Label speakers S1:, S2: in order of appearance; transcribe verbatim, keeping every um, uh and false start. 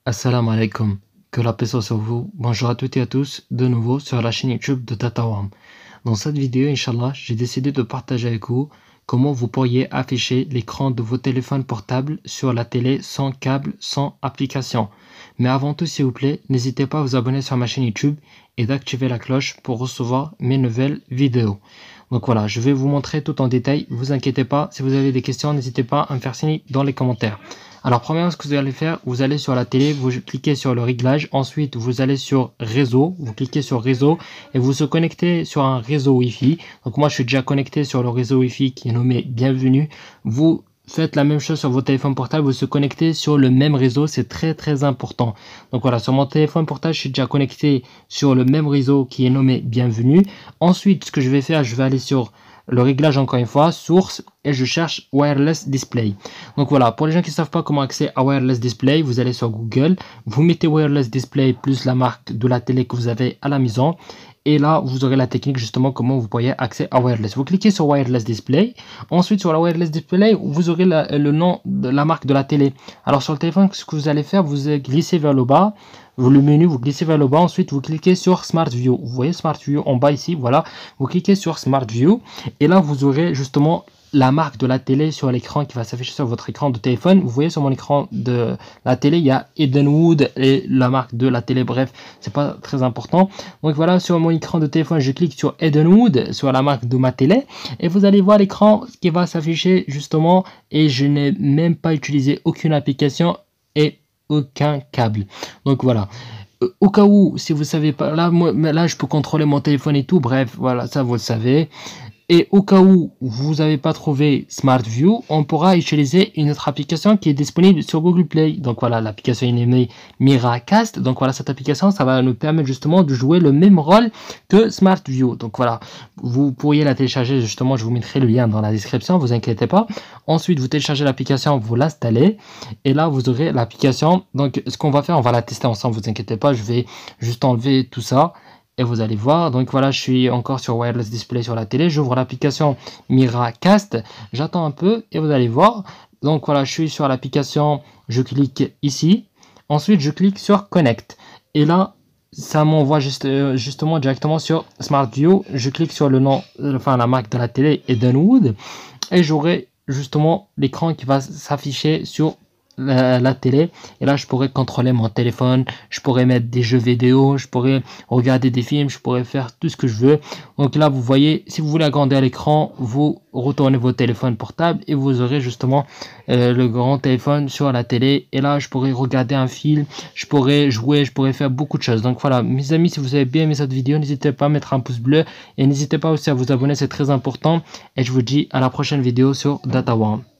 S1: Assalamu alaikum, que la paix soit sur vous. Bonjour à toutes et à tous, de nouveau sur la chaîne YouTube de Dataworm. Dans cette vidéo, Inch'Allah, j'ai décidé de partager avec vous comment vous pourriez afficher l'écran de vos téléphones portables sur la télé sans câble, sans application. Mais avant tout, s'il vous plaît, n'hésitez pas à vous abonner sur ma chaîne YouTube et d'activer la cloche pour recevoir mes nouvelles vidéos. Donc voilà, je vais vous montrer tout en détail, vous inquiétez pas, si vous avez des questions, n'hésitez pas à me faire signe dans les commentaires. Alors premièrement, ce que vous allez faire, vous allez sur la télé, vous cliquez sur le réglage, ensuite vous allez sur réseau, vous cliquez sur réseau et vous se connectez sur un réseau Wi-Fi. Donc moi je suis déjà connecté sur le réseau Wi-Fi qui est nommé Bienvenue. Vous faites la même chose sur vos téléphones portables, vous se connectez sur le même réseau, c'est très très important. Donc voilà, sur mon téléphone portable, je suis déjà connecté sur le même réseau qui est nommé Bienvenue. Ensuite, ce que je vais faire, je vais aller sur le réglage encore une fois, source, et je cherche Wireless Display. Donc voilà, pour les gens qui ne savent pas comment accéder à Wireless Display, vous allez sur Google, vous mettez Wireless Display plus la marque de la télé que vous avez à la maison. Et là, vous aurez la technique justement comment vous pourriez accéder à Wireless. Vous cliquez sur Wireless Display. Ensuite, sur la Wireless Display, vous aurez la, le nom de la marque de la télé. Alors sur le téléphone, ce que vous allez faire, vous glissez vers le bas. Vous, le menu, vous glissez vers le bas. Ensuite, vous cliquez sur Smart View. Vous voyez Smart View en bas ici. Voilà. Vous cliquez sur Smart View. Et là, vous aurez justement la marque de la télé sur l'écran qui va s'afficher sur votre écran de téléphone. Vous voyez sur mon écran de la télé, il y a Edenwood et la marque de la télé. Bref, c'est pas très important. Donc voilà, sur mon écran de téléphone, je clique sur Edenwood, sur la marque de ma télé. Et vous allez voir l'écran qui va s'afficher justement. Et je n'ai même pas utilisé aucune application et aucun câble. Donc voilà. Au cas où, si vous savez pas, là, moi, là, je peux contrôler mon téléphone et tout. Bref, voilà, ça vous le savez. Et au cas où vous n'avez pas trouvé Smart View, on pourra utiliser une autre application qui est disponible sur Google Play. Donc voilà, l'application est nommée Miracast. Donc voilà, cette application, ça va nous permettre justement de jouer le même rôle que Smart View. Donc voilà, vous pourriez la télécharger justement, je vous mettrai le lien dans la description, vous inquiétez pas. Ensuite, vous téléchargez l'application, vous l'installez. Et là, vous aurez l'application. Donc ce qu'on va faire, on va la tester ensemble, vous inquiétez pas. Je vais juste enlever tout ça. Et vous allez voir, donc voilà, je suis encore sur Wireless Display sur la télé. J'ouvre l'application Miracast. J'attends un peu et vous allez voir. Donc voilà, je suis sur l'application. Je clique ici. Ensuite, je clique sur Connect. Et là, ça m'envoie juste, justement directement sur Smart View. Je clique sur le nom, enfin la marque de la télé, Edenwood. Et j'aurai justement l'écran qui va s'afficher sur La, la télé, et là je pourrais contrôler mon téléphone, je pourrais mettre des jeux vidéo, je pourrais regarder des films, je pourrais faire tout ce que je veux. Donc là vous voyez, si vous voulez agrandir l'écran, vous retournez vos téléphones portables et vous aurez justement euh, le grand téléphone sur la télé, et là je pourrais regarder un film, je pourrais jouer, je pourrais faire beaucoup de choses. Donc voilà mes amis, si vous avez bien aimé cette vidéo, n'hésitez pas à mettre un pouce bleu et n'hésitez pas aussi à vous abonner, c'est très important, et je vous dis à la prochaine vidéo sur Dataworm.